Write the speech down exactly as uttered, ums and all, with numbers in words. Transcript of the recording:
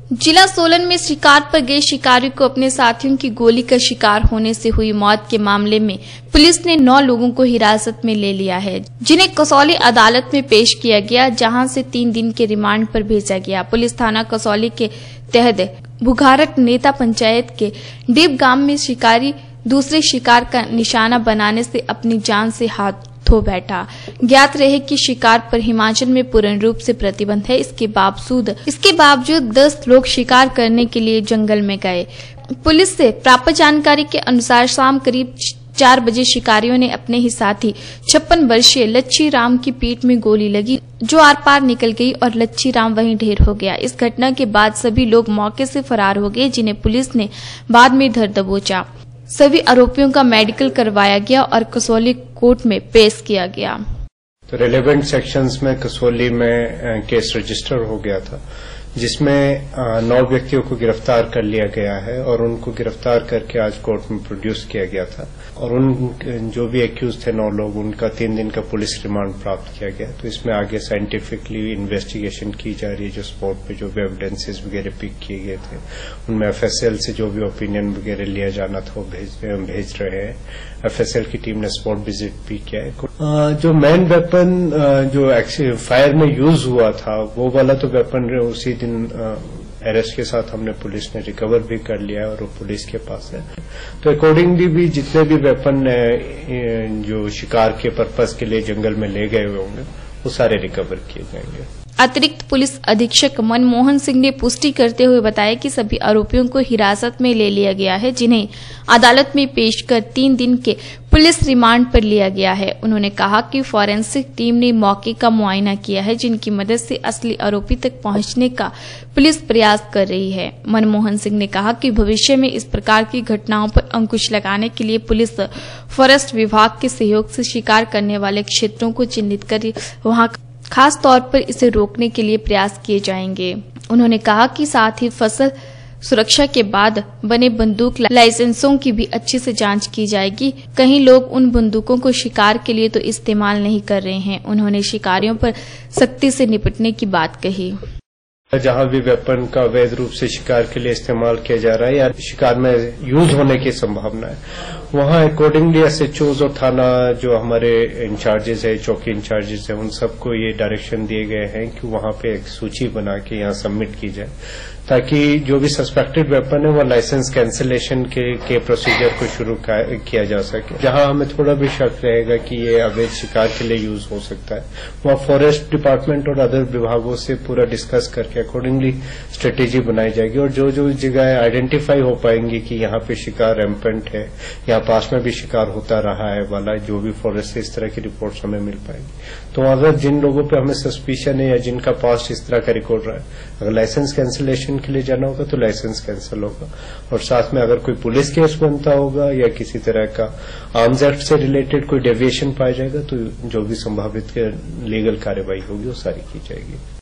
जिला सोलन में शिकार पर गए शिकारी को अपने साथियों की गोली का शिकार होने से हुई मौत के मामले में पुलिस ने नौ लोगों को हिरासत में ले लिया है, जिन्हें कसौली अदालत में पेश किया गया, जहां से तीन दिन के रिमांड पर भेजा गया। पुलिस थाना कसौली के तहत बुघारट नेता पंचायत के डीप गांव में शिकारी दूसरे शिकार का निशाना बनाने से अपनी जान से हाथ धो बैठा। ज्ञात रहे कि शिकार पर हिमाचल में पूर्ण रूप से प्रतिबंध है। इसके बावजूद इसके बावजूद दस लोग शिकार करने के लिए जंगल में गए। पुलिस से प्राप्त जानकारी के अनुसार शाम करीब चार बजे शिकारियों ने अपने ही साथी छप्पन वर्षीय लच्छी राम की पीठ में गोली लगी, जो आर पार निकल गई और लच्छी राम वहीं ढेर हो गया। इस घटना के बाद सभी लोग मौके से फरार हो गए, जिन्हें पुलिस ने बाद में धर दबोचा। सभी आरोपियों का मेडिकल करवाया गया और कसौली कोर्ट में पेश किया गया। तो रेलेवेंट सेक्शंस में कसौली में केस रजिस्टर हो गया था, जिसमें नौ व्यक्तियों को गिरफ्तार कर लिया गया है और उनको गिरफ्तार करके आज कोर्ट में प्रोड्यूस किया गया था। और उन जो भी एक्यूज थे नौ लोग, उनका तीन दिन का पुलिस रिमांड प्राप्त किया गया। तो इसमें आगे साइंटिफिकली इन्वेस्टिगेशन की जा रही है। जो स्पॉट पे जो भी एविडेंसेस वगैरह पिक किए गए थे, उनमें एफएसएल से जो भी ओपिनियन वगैरह लिया जाना था वो भेज, भेज रहे हैं। एफएसएल की टीम ने स्पॉट विजिट भी किया है। जो मेन वेपन जो फायर में यूज हुआ था, वो वाला तो वेपन उसी दिन अरेस्ट के साथ हमने पुलिस ने रिकवर भी कर लिया है और वो पुलिस के पास है। तो अकॉर्डिंगली भी जितने भी वेपन जो शिकार के पर्पस के लिए जंगल में ले गए हुए होंगे, वो सारे रिकवर किए जाएंगे। अतिरिक्त पुलिस अधीक्षक मनमोहन सिंह ने पुष्टि करते हुए बताया कि सभी आरोपियों को हिरासत में ले लिया गया है, जिन्हें अदालत में पेश कर तीन दिन के पुलिस रिमांड पर लिया गया है। उन्होंने कहा कि फॉरेंसिक टीम ने मौके का मुआयना किया है, जिनकी मदद से असली आरोपी तक पहुंचने का पुलिस प्रयास कर रही है। मनमोहन सिंह ने कहा कि भविष्य में इस प्रकार की घटनाओं पर अंकुश लगाने के लिए पुलिस फॉरेस्ट विभाग के सहयोग से शिकार करने वाले क्षेत्रों को चिन्हित कर वहां खास तौर पर इसे रोकने के लिए प्रयास किए जाएंगे। उन्होंने कहा कि साथ ही फसल सुरक्षा के बाद बने बंदूक लाइसेंसों की भी अच्छे से जांच की जाएगी। कहीं लोग उन बंदूकों को शिकार के लिए तो इस्तेमाल नहीं कर रहे हैं। उन्होंने शिकारियों पर सख्ती से निपटने की बात कही। जहां भी वेपन का अवैध रूप से शिकार के लिए इस्तेमाल किया जा रहा है या शिकार में यूज होने की संभावना है, वहां अकॉर्डिंगली एसएचओज और थाना जो हमारे इंचार्जेस है, चौकी इंचार्जेस है, उन सबको ये डायरेक्शन दिए गए हैं कि वहां पे एक सूची बना के यहाँ सबमिट की जाए, ताकि जो भी सस्पेक्टेड वेपन है वो लाइसेंस कैंसिलेशन के, के प्रोसीजर को शुरू किया जा सके। जहां हमें थोड़ा भी शक रहेगा कि ये अवैध शिकार के लिए यूज हो सकता है, वहां फॉरेस्ट डिपार्टमेंट और अदर विभागों से पूरा डिस्कस करके अकॉर्डिंगली स्ट्रेटेजी बनाई जाएगी। और जो जो जगह आइडेंटिफाई हो पाएंगी कि यहाँ पे शिकार रैम्पेंट है, यहाँ पास में भी शिकार होता रहा है वाला, जो भी फॉरेस्ट से इस तरह की रिपोर्ट्स हमें मिल पाएंगी। तो अगर जिन लोगों पे हमें सस्पिशन है या जिनका पास्ट इस तरह का रिकॉर्ड रहा है, अगर लाइसेंस कैंसिलेशन के लिए जाना होगा तो लाइसेंस कैंसिल होगा। और साथ में अगर कोई पुलिस केस बनता होगा या किसी तरह का आर्म्स एक्ट से रिलेटेड कोई डेविएशन पाया जाएगा, तो जो भी संभावित लीगल कार्रवाई होगी वो सारी की जाएगी।